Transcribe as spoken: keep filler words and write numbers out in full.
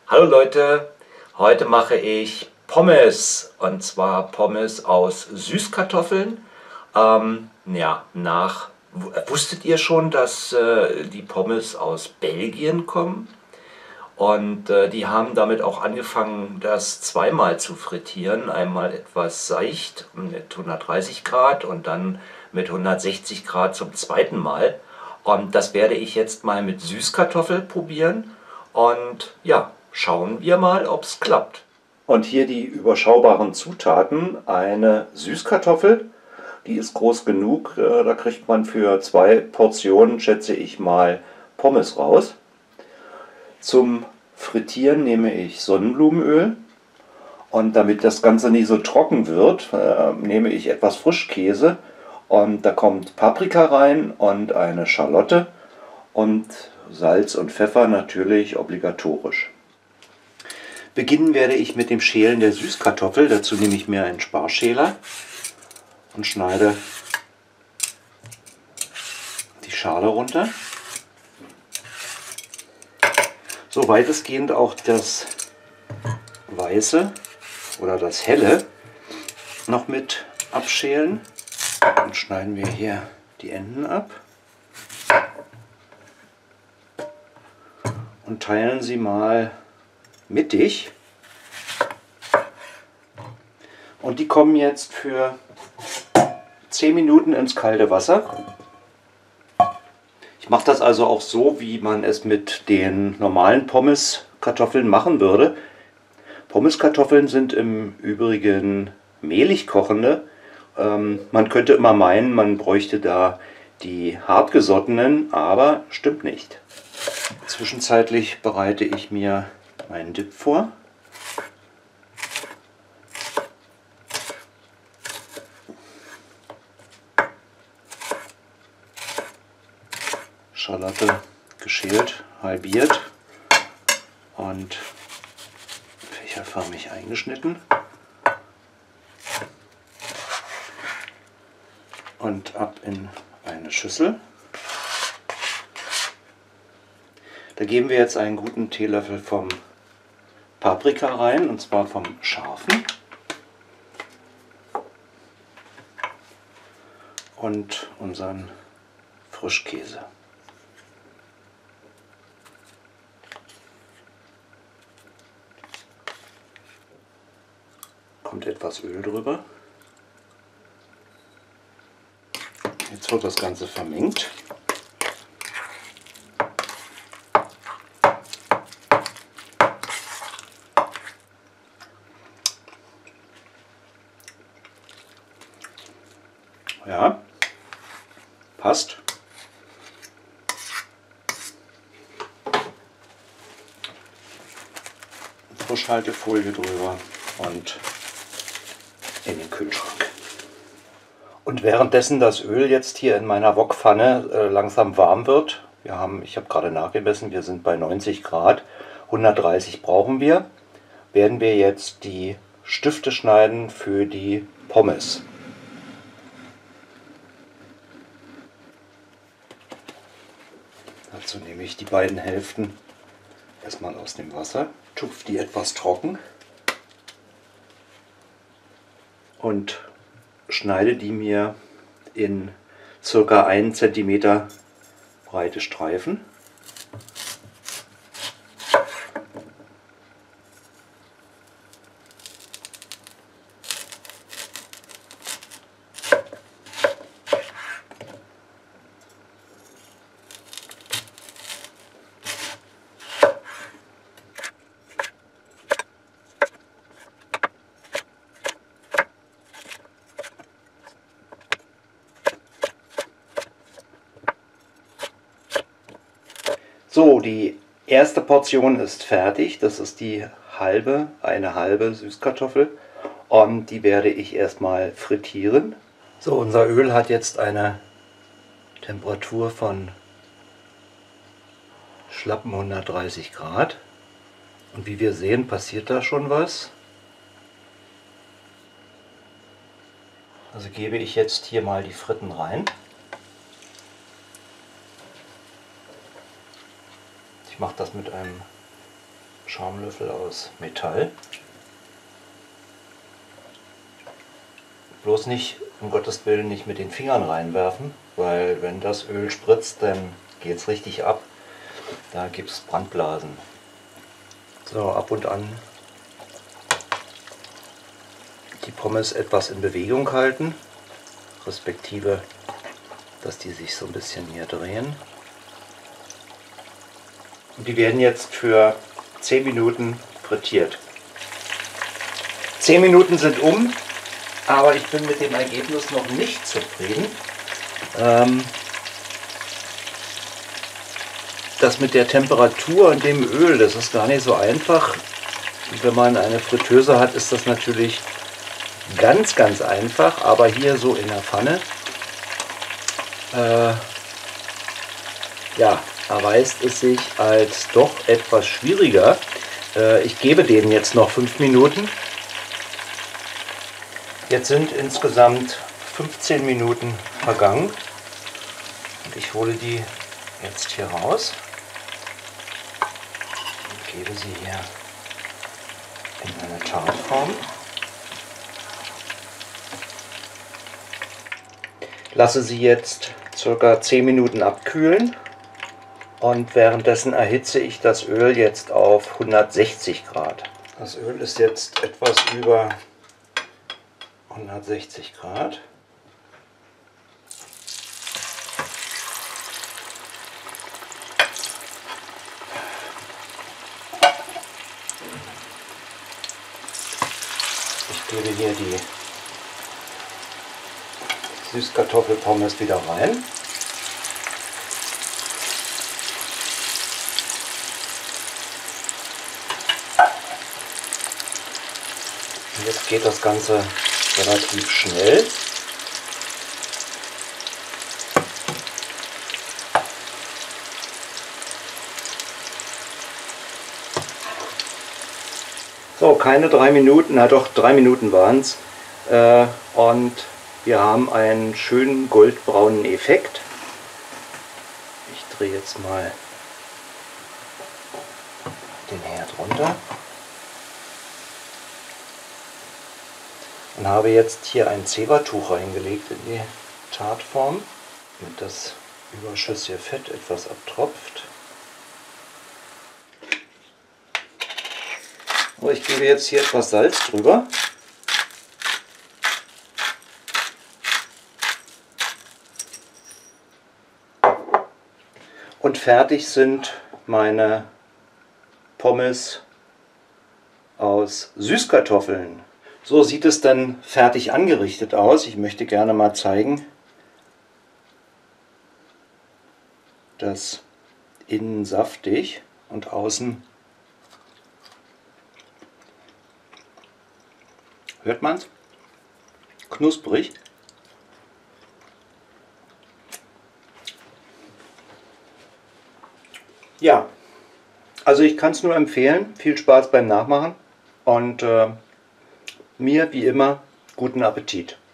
Hallo Leute, heute mache ich Pommes, und zwar Pommes aus Süßkartoffeln. Ähm, ja, nach, wusstet ihr schon, dass äh, die Pommes aus Belgien kommen? Und äh, die haben damit auch angefangen, das zweimal zu frittieren. Einmal etwas seicht mit hundertdreißig Grad und dann mit hundertsechzig Grad zum zweiten Mal. Und das werde ich jetzt mal mit Süßkartoffel probieren. Und ja, schauen wir mal, ob es klappt. Und hier die überschaubaren Zutaten. Eine Süßkartoffel, die ist groß genug. äh, Da kriegt man für zwei Portionen, schätze ich mal, Pommes raus. Zum Frittieren nehme ich Sonnenblumenöl, und damit das Ganze nicht so trocken wird, äh, nehme ich etwas Frischkäse, und da kommt Paprika rein und eine Schalotte und Salz und Pfeffer natürlich obligatorisch. Beginnen werde ich mit dem Schälen der Süßkartoffel. Dazu nehme ich mir einen Sparschäler und schneide die Schale runter. So weitestgehend auch das Weiße oder das Helle noch mit abschälen. Dann schneiden wir hier die Enden ab und teilen sie mal mittig. Und die kommen jetzt für zehn Minuten ins kalte Wasser. Ich mache das also auch so, wie man es mit den normalen Pommeskartoffeln machen würde. Pommeskartoffeln sind im Übrigen mehlig kochende. Ähm, man könnte immer meinen, man bräuchte da die hartgesottenen, aber stimmt nicht. Zwischenzeitlich bereite ich mir meinen Dip vor. Schalotte geschält, halbiert und fächerförmig eingeschnitten. Und ab in eine Schüssel. Da geben wir jetzt einen guten Teelöffel vom Paprika rein, und zwar vom scharfen. Und unseren Frischkäse. Kommt etwas Öl drüber. Jetzt wird das Ganze vermengt. Ja, passt. Frischhaltefolie drüber und in den Kühlschrank. Und währenddessen das Öl jetzt hier in meiner Wokpfanne äh, langsam warm wird, wir haben, ich habe gerade nachgemessen, wir sind bei neunzig Grad, hundertdreißig brauchen wir, werden wir jetzt die Stifte schneiden für die Pommes. Dazu nehme ich die beiden Hälften erstmal aus dem Wasser, tupfe die etwas trocken und schneide die mir in circa einen Zentimeter breite Streifen. So, die erste Portion ist fertig. Das ist die halbe, eine halbe Süßkartoffel. Und die werde ich erstmal frittieren. So, unser Öl hat jetzt eine Temperatur von schlappen hundertdreißig Grad. Und wie wir sehen, passiert da schon was. Also gebe ich jetzt hier mal die Fritten rein. Ich mache das mit einem Schaumlöffel aus Metall. Bloß nicht, um Gottes Willen, nicht mit den Fingern reinwerfen, weil wenn das Öl spritzt, dann geht es richtig ab. Da gibt es Brandblasen. So, ab und an die Pommes etwas in Bewegung halten, respektive, dass die sich so ein bisschen hier drehen. Und die werden jetzt für zehn Minuten frittiert. zehn Minuten sind um. Aber ich bin mit dem Ergebnis noch nicht zufrieden. Ähm, das mit der Temperatur und dem Öl, das ist gar nicht so einfach. Wenn man eine Fritteuse hat, ist das natürlich ganz, ganz einfach. Aber hier so in der Pfanne, äh, ja, erweist es sich als doch etwas schwieriger. Äh, ich gebe denen jetzt noch fünf Minuten. Jetzt sind insgesamt fünfzehn Minuten vergangen und ich hole die jetzt hier raus und gebe sie hier in eine Tartform. Lasse sie jetzt ca. zehn Minuten abkühlen und währenddessen erhitze ich das Öl jetzt auf hundertsechzig Grad. Das Öl ist jetzt etwas über hundertsechzig Grad. Ich gebe hier die Süßkartoffelpommes wieder rein. Und jetzt geht das Ganze relativ schnell. So, keine drei Minuten, na doch, drei Minuten waren es. Äh, und wir haben einen schönen goldbraunen Effekt. Ich drehe jetzt mal den Herd runter. Und habe jetzt hier ein Zebertuch reingelegt in die Tartform, damit das überschüssige Fett etwas abtropft. Und ich gebe jetzt hier etwas Salz drüber. Und fertig sind meine Pommes aus Süßkartoffeln. So sieht es dann fertig angerichtet aus. Ich möchte gerne mal zeigen, dass innen saftig und außen, hört man es? Knusprig. Ja, also ich kann es nur empfehlen. Viel Spaß beim Nachmachen und äh, mir wie immer guten Appetit.